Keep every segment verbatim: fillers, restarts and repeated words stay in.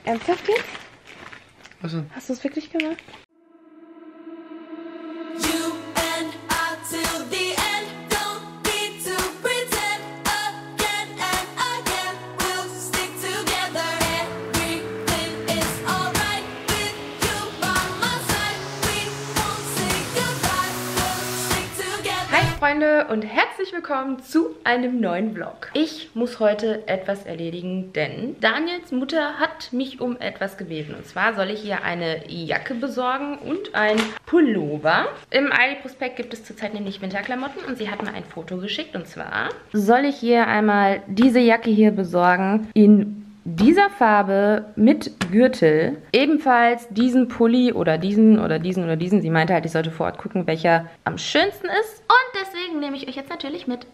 Ernsthaft jetzt? Also. Hast du es wirklich gemacht? Freunde und herzlich willkommen zu einem neuen Vlog. Ich muss heute etwas erledigen, denn Daniels Mutter hat mich um etwas gebeten. Und zwar soll ich ihr eine Jacke besorgen und ein Pullover. Im Aldi-Prospekt gibt es zurzeit nämlich Winterklamotten und sie hat mir ein Foto geschickt. Und zwar soll ich ihr einmal diese Jacke hier besorgen in dieser Farbe mit Gürtel, ebenfalls diesen Pulli oder diesen oder diesen oder diesen. Sie meinte halt, ich sollte vor Ort gucken, welcher am schönsten ist. Und deswegen nehme ich euch jetzt natürlich mit.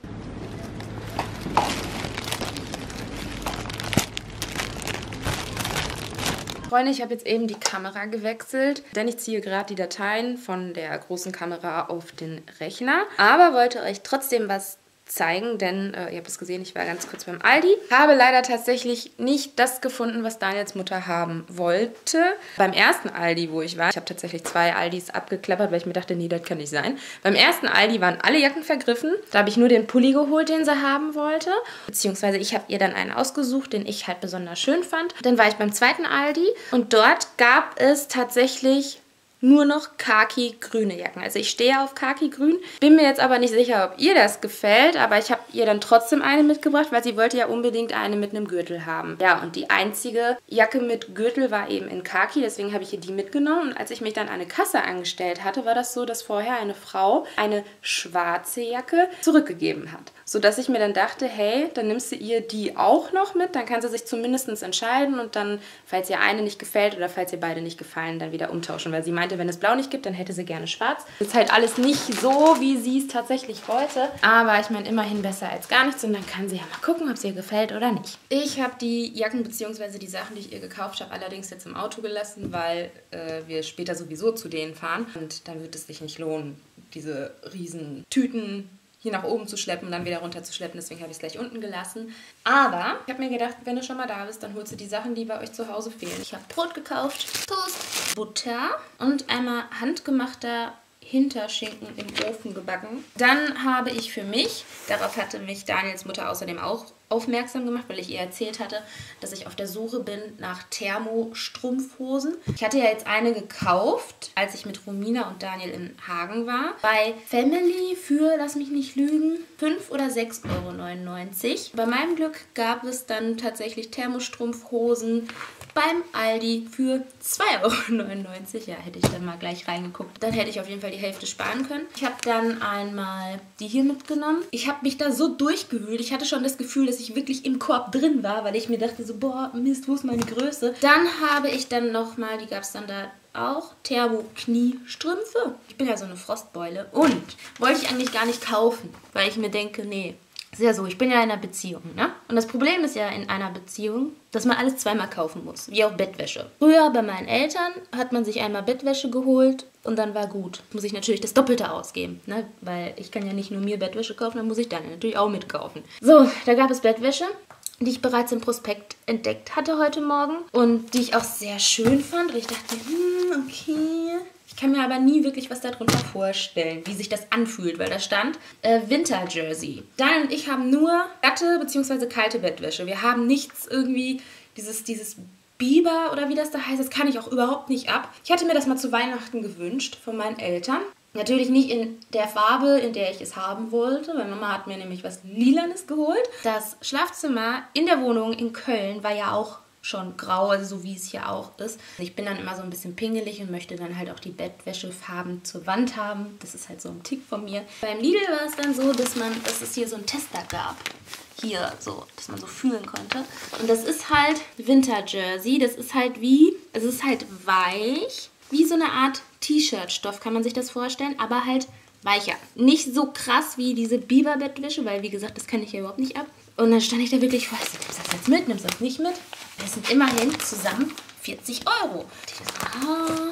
Freunde, ich habe jetzt eben die Kamera gewechselt, denn ich ziehe gerade die Dateien von der großen Kamera auf den Rechner. Aber wollte euch trotzdem was zeigen, denn äh, ihr habt es gesehen, ich war ganz kurz beim Aldi. Habe leider tatsächlich nicht das gefunden, was Daniels Mutter haben wollte. Beim ersten Aldi, wo ich war, ich habe tatsächlich zwei Aldis abgeklappert, weil ich mir dachte, nee, das kann nicht sein. Beim ersten Aldi waren alle Jacken vergriffen. Da habe ich nur den Pulli geholt, den sie haben wollte. Beziehungsweise ich habe ihr dann einen ausgesucht, den ich halt besonders schön fand. Dann war ich beim zweiten Aldi und dort gab es tatsächlich nur noch khaki-grüne Jacken. Also ich stehe auf khaki-grün. Bin mir jetzt aber nicht sicher, ob ihr das gefällt, aber ich habe ihr dann trotzdem eine mitgebracht, weil sie wollte ja unbedingt eine mit einem Gürtel haben. Ja, und die einzige Jacke mit Gürtel war eben in khaki, deswegen habe ich ihr die mitgenommen. Und als ich mich dann an eine Kasse angestellt hatte, war das so, dass vorher eine Frau eine schwarze Jacke zurückgegeben hat. Sodass ich mir dann dachte, hey, dann nimmst du ihr die auch noch mit, dann kann sie sich zumindest entscheiden und dann, falls ihr eine nicht gefällt oder falls ihr beide nicht gefallen, dann wieder umtauschen. Weil sie meinte, wenn es blau nicht gibt, dann hätte sie gerne schwarz. Das ist halt alles nicht so, wie sie es tatsächlich wollte. Aber ich meine, immerhin besser als gar nichts und dann kann sie ja mal gucken, ob es ihr gefällt oder nicht. Ich habe die Jacken bzw. die Sachen, die ich ihr gekauft habe, allerdings jetzt im Auto gelassen, weil äh, wir später sowieso zu denen fahren. Und dann wird es sich nicht lohnen, diese riesen Tüten hier nach oben zu schleppen und dann wieder runter zu schleppen. Deswegen habe ich es gleich unten gelassen. Aber ich habe mir gedacht, wenn du schon mal da bist, dann holst du die Sachen, die bei euch zu Hause fehlen. Ich habe Brot gekauft, Toast, Butter und einmal handgemachter Hinterschinken im Ofen gebacken. Dann habe ich für mich, darauf hatte mich Daniels Mutter außerdem auch aufmerksam gemacht, weil ich ihr erzählt hatte, dass ich auf der Suche bin nach Thermostrumpfhosen. Ich hatte ja jetzt eine gekauft, als ich mit Romina und Daniel in Hagen war. Bei Family für, lass mich nicht lügen, fünf oder sechs Euro neunundneunzig. Bei meinem Glück gab es dann tatsächlich Thermostrumpfhosen beim Aldi für zwei Euro neunundneunzig. Ja, hätte ich dann mal gleich reingeguckt. Dann hätte ich auf jeden Fall die Hälfte sparen können. Ich habe dann einmal die hier mitgenommen. Ich habe mich da so durchgewühlt. Ich hatte schon das Gefühl, dass ich wirklich im Korb drin war, weil ich mir dachte so, boah, Mist, wo ist meine Größe? Dann habe ich dann nochmal, die gab es dann da auch, Thermo-Kniestrümpfe. Ich bin ja so eine Frostbeule. Und wollte ich eigentlich gar nicht kaufen, weil ich mir denke, nee, ist ja so, ich bin ja in einer Beziehung, ne? Und das Problem ist ja in einer Beziehung, dass man alles zweimal kaufen muss, wie auch Bettwäsche. Früher bei meinen Eltern hat man sich einmal Bettwäsche geholt und dann war gut. Muss ich natürlich das Doppelte ausgeben, ne? Weil ich kann ja nicht nur mir Bettwäsche kaufen, dann muss ich dann natürlich auch mitkaufen. So, da gab es Bettwäsche, die ich bereits im Prospekt entdeckt hatte heute Morgen und die ich auch sehr schön fand. Und ich dachte, hm, okay. Ich kann mir aber nie wirklich was darunter vorstellen, wie sich das anfühlt, weil da stand äh, Winter-Jersey. Dan und ich haben nur glatte bzw. kalte Bettwäsche. Wir haben nichts irgendwie, dieses, dieses Biber oder wie das da heißt, das kann ich auch überhaupt nicht ab. Ich hatte mir das mal zu Weihnachten gewünscht von meinen Eltern. Natürlich nicht in der Farbe, in der ich es haben wollte, weil Mama hat mir nämlich was Lilanes geholt. Das Schlafzimmer in der Wohnung in Köln war ja auch schon grau, also so wie es hier auch ist. Ich bin dann immer so ein bisschen pingelig und möchte dann halt auch die Bettwäschefarben zur Wand haben. Das ist halt so ein Tick von mir. Beim Lidl war es dann so, dass man, dass es hier so einen Tester gab. Hier so, dass man so fühlen konnte. Und das ist halt Winter-Jersey. Das ist halt wie, es ist halt weich, wie so eine Art T-Shirt-Stoff, kann man sich das vorstellen, aber halt weicher. Nicht so krass wie diese Biber-Bettwäsche, weil wie gesagt, das kann ich ja überhaupt nicht ab. Und dann stand ich da wirklich vor, nimmst du das jetzt mit, nimmst du das nicht mit? Das sind immerhin zusammen vierzig Euro. Ich dachte, ah,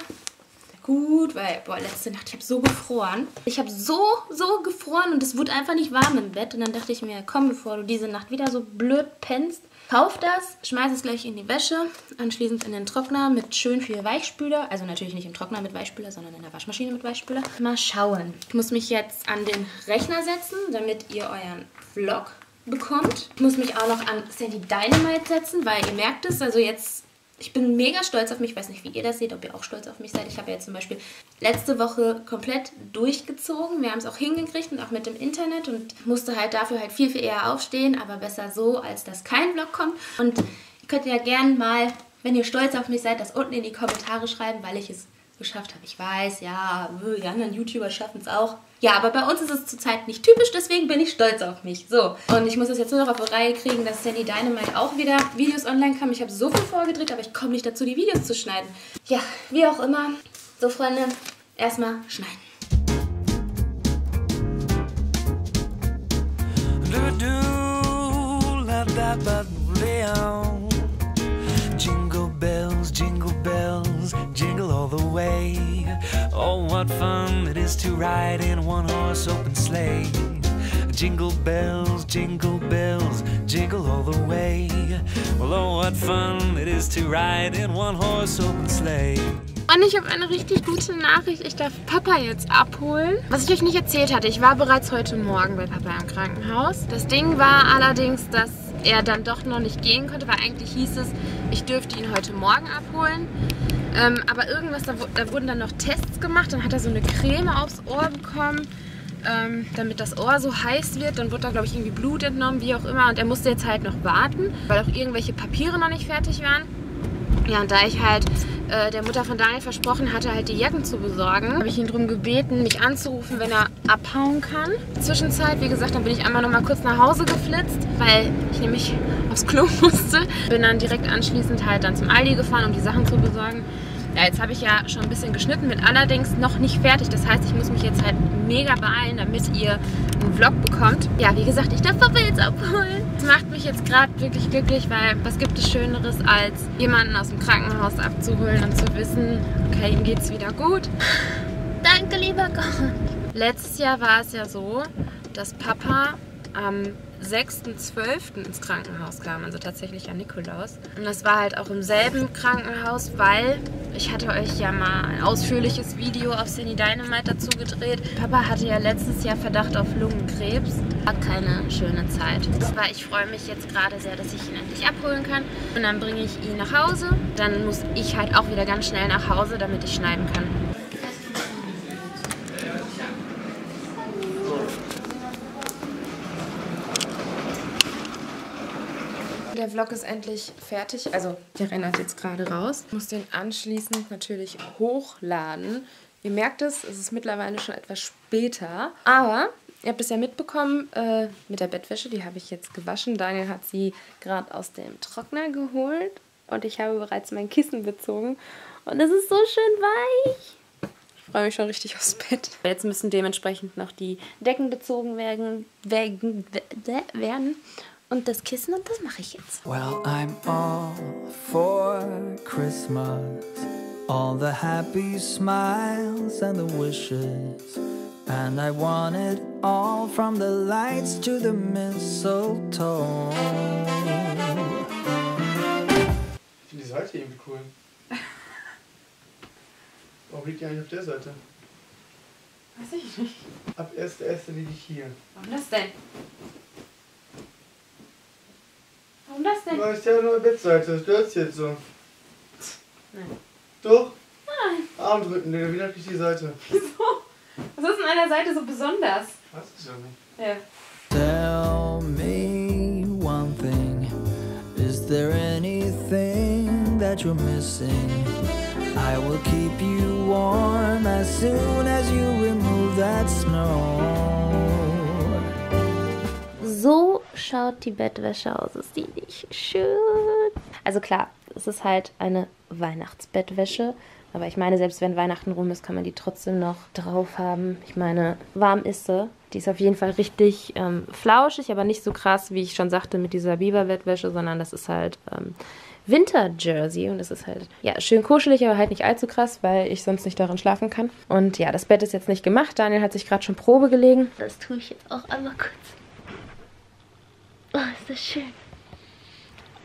gut, weil, boah, letzte Nacht, ich habe so gefroren. Ich habe so, so gefroren und es wurde einfach nicht warm im Bett. Und dann dachte ich mir, komm, bevor du diese Nacht wieder so blöd pennst, Kauf das, schmeiß es gleich in die Wäsche, anschließend in den Trockner mit schön viel Weichspüler. Also natürlich nicht im Trockner mit Weichspüler, sondern in der Waschmaschine mit Weichspüler. Mal schauen. Ich muss mich jetzt an den Rechner setzen, damit ihr euren Vlog bekommt. Ich muss mich auch noch an Sandy Dynamite setzen, weil ihr merkt es, also jetzt... Ich bin mega stolz auf mich. Ich weiß nicht, wie ihr das seht, ob ihr auch stolz auf mich seid. Ich habe ja zum Beispiel letzte Woche komplett durchgezogen. Wir haben es auch hingekriegt und auch mit dem Internet und musste halt dafür halt viel, viel eher aufstehen. Aber besser so, als dass kein Vlog kommt. Und ihr könnt ja gerne mal, wenn ihr stolz auf mich seid, das unten in die Kommentare schreiben, weil ich es geschafft habe. Ich weiß, ja, die anderen YouTuber schaffen es auch. Ja, aber bei uns ist es zurzeit nicht typisch, deswegen bin ich stolz auf mich. So, und ich muss das jetzt nur noch auf die Reihe kriegen, dass Sandy Dynamite auch wieder Videos online kam. Ich habe so viel vorgedreht, aber ich komme nicht dazu, die Videos zu schneiden. Ja, wie auch immer. So, Freunde, erstmal schneiden. Jingle bells, jingle bells, jingle all the way. Oh, what fun it is to ride in a one-horse open sleigh. Jingle bells, jingle bells, jingle all the way. Well, oh, what fun it is to ride in one-horse open sleigh. Und ich habe eine richtig gute Nachricht. Ich darf Papa jetzt abholen. Was ich euch nicht erzählt hatte, ich war bereits heute Morgen bei Papa im Krankenhaus. Das Ding war allerdings, dass er dann doch noch nicht gehen konnte, weil eigentlich hieß es, ich dürfte ihn heute Morgen abholen. Ähm, aber irgendwas, da, da wurden dann noch Tests gemacht, dann hat er so eine Creme aufs Ohr bekommen, ähm, damit das Ohr so heiß wird. Dann wurde da, glaube ich, irgendwie Blut entnommen, wie auch immer. Und er musste jetzt halt noch warten, weil auch irgendwelche Papiere noch nicht fertig waren. Ja, und da ich halt äh, der Mutter von Daniel versprochen hatte, halt die Jacken zu besorgen, habe ich ihn darum gebeten, mich anzurufen, wenn er abhauen kann. Zwischenzeit, wie gesagt, dann bin ich einmal noch mal kurz nach Hause geflitzt, weil ich nämlich aufs Klo musste. Bin dann direkt anschließend halt dann zum Aldi gefahren, um die Sachen zu besorgen. Ja, jetzt habe ich ja schon ein bisschen geschnitten, bin allerdings noch nicht fertig. Das heißt, ich muss mich jetzt halt mega beeilen, damit ihr einen Vlog bekommt. Ja, wie gesagt, ich darf Papa jetzt abholen. Das macht mich jetzt gerade wirklich glücklich, weil was gibt es Schöneres, als jemanden aus dem Krankenhaus abzuholen und zu wissen, okay, ihm geht's wieder gut. Danke, lieber Gott. Letztes Jahr war es ja so, dass Papa am sechsten zwölften ins Krankenhaus kam, also tatsächlich an Nikolaus. Und das war halt auch im selben Krankenhaus, weil ich hatte euch ja mal ein ausführliches Video auf Sandy Dynamite dazu gedreht. Papa hatte ja letztes Jahr Verdacht auf Lungenkrebs. War keine schöne Zeit. Aber ich freue mich jetzt gerade sehr, dass ich ihn endlich abholen kann. Und dann bringe ich ihn nach Hause. Dann muss ich halt auch wieder ganz schnell nach Hause, damit ich schneiden kann. Der Vlog ist endlich fertig, also der rendert jetzt gerade raus. Ich muss den anschließend natürlich hochladen. Ihr merkt es, es ist mittlerweile schon etwas später. Aber ihr habt es ja mitbekommen äh, mit der Bettwäsche, die habe ich jetzt gewaschen. Daniel hat sie gerade aus dem Trockner geholt und ich habe bereits mein Kissen bezogen. Und es ist so schön weich. Ich freue mich schon richtig aufs Bett. Jetzt müssen dementsprechend noch die Decken bezogen werden. werden, werden. Und das Kissen, und das mache ich jetzt. Well, I'm all for Christmas. All the happy smiles and the wishes. And I want it all from the lights to the mistletoe. Ich finde die Seite irgendwie cool. Warum liegt die eigentlich auf der Seite? Weiß ich nicht. Ab erster erster liege ich hier. Warum das denn? Warum das denn? Weil ich ja nur eine Bettseite, das stört jetzt so. Nein. Doch? Nein. Arm drücken, Digga, wie ich die Seite? Wieso? Was ist an einer Seite so besonders? Weiß ich ja nicht. Ja. Tell me one thing. Is there anything that you're missing? I will keep you warm as soon as you remove that snow. So schaut die Bettwäsche aus. Ist die nicht schön? Also klar, es ist halt eine Weihnachtsbettwäsche. Aber ich meine, selbst wenn Weihnachten rum ist, kann man die trotzdem noch drauf haben. Ich meine, warm ist sie. Die ist auf jeden Fall richtig ähm, flauschig, aber nicht so krass, wie ich schon sagte, mit dieser Biber-Bettwäsche, sondern das ist halt ähm, Winter-Jersey. Und das ist halt, ja, schön kuschelig, aber halt nicht allzu krass, weil ich sonst nicht darin schlafen kann. Und ja, das Bett ist jetzt nicht gemacht. Daniel hat sich gerade schon Probe gelegen. Das tue ich jetzt auch einmal kurz. Oh, ist das schön.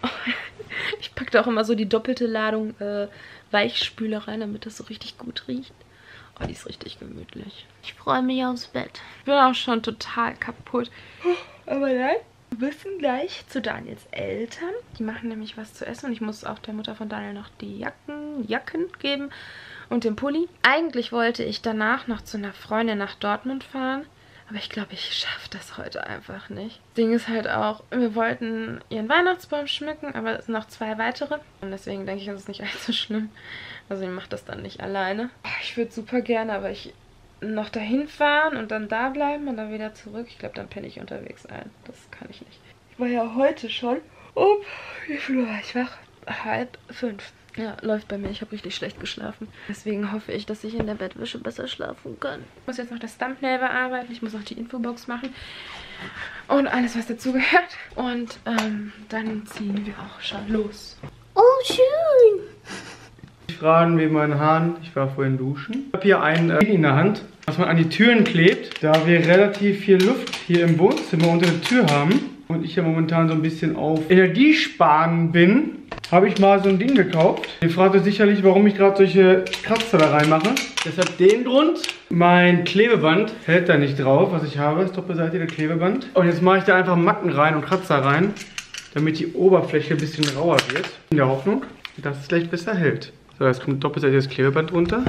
Ich packe da auch immer so die doppelte Ladung äh, Weichspüler rein, damit das so richtig gut riecht. Oh, die ist richtig gemütlich. Ich freue mich aufs Bett. Ich bin auch schon total kaputt. Aber nein, wir müssen gleich zu Daniels Eltern. Die machen nämlich was zu essen und ich muss auch der Mutter von Daniel noch die Jacken, Jacken geben und den Pulli. Eigentlich wollte ich danach noch zu einer Freundin nach Dortmund fahren. Aber ich glaube, ich schaffe das heute einfach nicht. Das Ding ist halt auch, wir wollten ihren Weihnachtsbaum schmücken, aber es sind noch zwei weitere. Und deswegen denke ich, das ist nicht allzu schlimm. Also ich mache das dann nicht alleine. Ich würde super gerne, aber ich noch dahin fahren und dann da bleiben und dann wieder zurück. Ich glaube, dann penne ich unterwegs ein. Das kann ich nicht. Ich war ja heute schon um, wie viel war ich wach? Halb fünf. Ja, läuft bei mir. Ich habe richtig schlecht geschlafen. Deswegen hoffe ich, dass ich in der Bettwäsche besser schlafen kann. Ich muss jetzt noch das Thumbnail bearbeiten. Ich muss noch die Infobox machen. Und alles, was dazugehört. Und ähm, dann ziehen wir auch schon los. Oh, schön. Ich frage wegen meinen Haaren. Ich war vorhin duschen. Ich habe hier ein äh, in der Hand, was man an die Türen klebt. Da wir relativ viel Luft hier im Wohnzimmer unter der Tür haben und ich ja momentan so ein bisschen auf Energiesparen bin, habe ich mal so ein Ding gekauft. Ihr fragt euch sicherlich, warum ich gerade solche Kratzer da reinmache. Das hat den Grund. Mein Klebeband hält da nicht drauf, was ich habe. Das doppelseitige Klebeband. Und jetzt mache ich da einfach Macken rein und Kratzer rein, damit die Oberfläche ein bisschen rauer wird. In der Hoffnung, dass es gleich besser hält. So, jetzt kommt doppelseitiges Klebeband runter.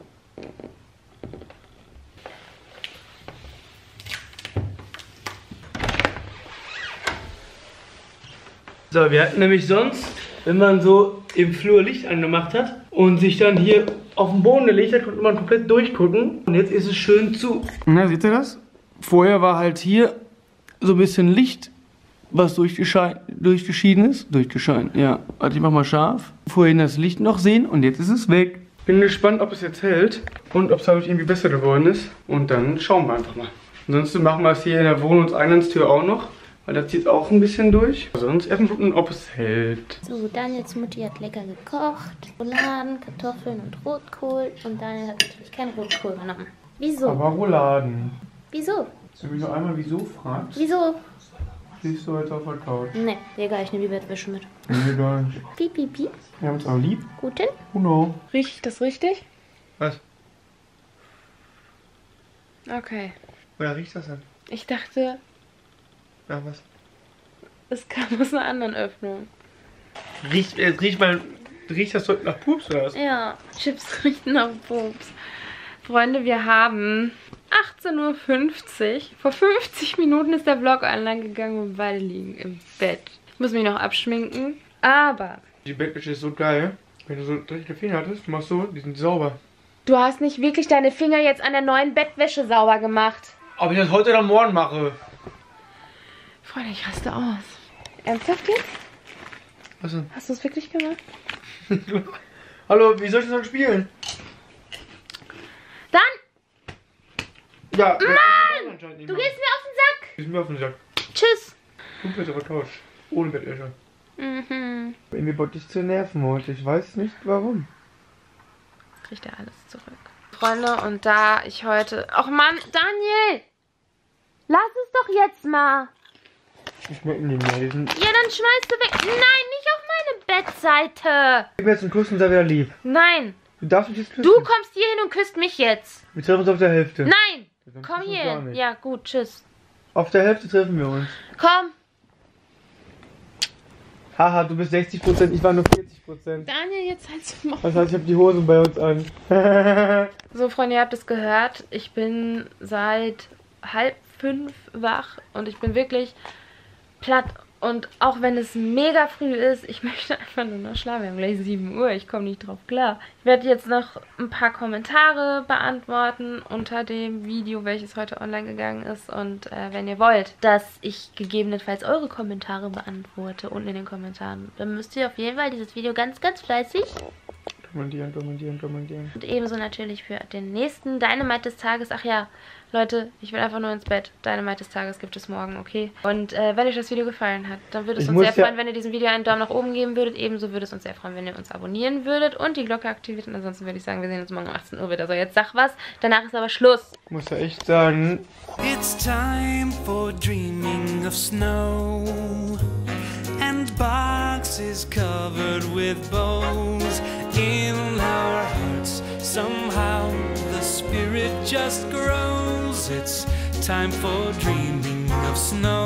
So, wir hatten nämlich sonst, wenn man so im Flur Licht angemacht hat und sich dann hier auf den Boden gelegt hat, konnte man komplett durchgucken. Und jetzt ist es schön zu. Na, seht ihr das? Vorher war halt hier so ein bisschen Licht, was durchgeschieden ist. Durchgescheint, ja. Warte, ich mach mal scharf. Vorhin das Licht noch sehen und jetzt ist es weg. Bin gespannt, ob es jetzt hält und ob es dadurch irgendwie besser geworden ist. Und dann schauen wir einfach mal. Ansonsten machen wir es hier in der Wohnungseingangstür auch noch. Weil das zieht auch ein bisschen durch. Sonst erstmal gucken, ob es hält. So, Daniels Mutti hat lecker gekocht. Rouladen, Kartoffeln und Rotkohl. Und Daniel hat natürlich keinen Rotkohl genommen. Wieso? Aber Rouladen. Wieso? Wenn du mich noch einmal wieso fragst, Wieso? siehst du heute auf der Couch. Ne, egal, ich nehme die Bettwäsche mit. Nee, gar nicht. Piep, piep, piep. Wir haben uns auch lieb. Guten? Uno. Rieche ich das richtig? Was? Okay. Woher riecht das denn? Ich dachte, Ja, was? es kam aus einer anderen Öffnung. Riecht, jetzt riecht mal, riecht das heute nach Pups oder was? Ja, Chips riechen nach Pups. Freunde, wir haben achtzehn Uhr fünfzig. Vor fünfzig Minuten ist der Vlog online gegangen und wir beide liegen im Bett. Ich muss mich noch abschminken, aber Die Bettwäsche ist so geil. Wenn du so dreckige Finger hattest, du machst so, die sind sauber. du hast nicht wirklich deine Finger jetzt an der neuen Bettwäsche sauber gemacht. Ob ich das heute oder morgen mache? Freunde, ich raste aus. Ernsthaft jetzt? Was denn? Hast du es wirklich gemacht? Hallo, wie soll ich das dann spielen? Dann, Ja, Du gehst mir auf den Sack. Gehst mir auf den Sack. Tschüss. Du bist aber Couch. Ohne Bettwäsche. Mhm. Irgendwie wollte ich zu nerven heute. Ich weiß nicht warum. kriegt er alles zurück. Freunde, und da ich heute... Ach Mann, Daniel! Lass es doch jetzt mal. Die schmecken nicht mehr. Die sind. Ja, dann schmeißt du weg. Nein, nicht auf meine Bettseite. Gib mir jetzt einen Kuss und sei wieder lieb. Nein, Du darfst mich jetzt küssen. Du kommst hier hin und küsst mich jetzt. Wir treffen uns auf der Hälfte. Nein. Dann Komm küssen wir hier gar hin. nicht. Ja, gut, tschüss. Auf der Hälfte treffen wir uns. Komm. Haha, du bist sechzig Prozent, ich war nur vierzig Prozent. Daniel, jetzt halt's mal. Das heißt, ich habe die Hosen bei uns an. So, Freunde, ihr habt es gehört. Ich bin seit halb fünf wach und ich bin wirklich platt. Und auch wenn es mega früh ist, ich möchte einfach nur noch schlafen. Wir haben gleich sieben Uhr, ich komme nicht drauf klar. Ich werde jetzt noch ein paar Kommentare beantworten unter dem Video, welches heute online gegangen ist. Und äh, wenn ihr wollt, dass ich gegebenenfalls eure Kommentare beantworte unten in den Kommentaren, dann müsst ihr auf jeden Fall dieses Video ganz, ganz fleißig Kommentieren, kommentieren, kommentieren. und ebenso natürlich für den nächsten Dynamite des Tages. Ach ja, Leute, ich will einfach nur ins Bett. Dynamite des Tages gibt es morgen, okay? Und äh, wenn euch das Video gefallen hat, dann würde es Ich uns muss sehr ja- freuen, wenn ihr diesem Video einen Daumen nach oben geben würdet. Ebenso würde es uns sehr freuen, wenn ihr uns abonnieren würdet und die Glocke aktiviert. Und ansonsten würde ich sagen, wir sehen uns morgen um achtzehn Uhr wieder. So, jetzt sag was. Danach ist aber Schluss. Ich muss ja echt sagen, It's time for dreaming of snow and box is covered with bows. In our hearts, somehow the spirit just grows. It's time for dreaming of snow.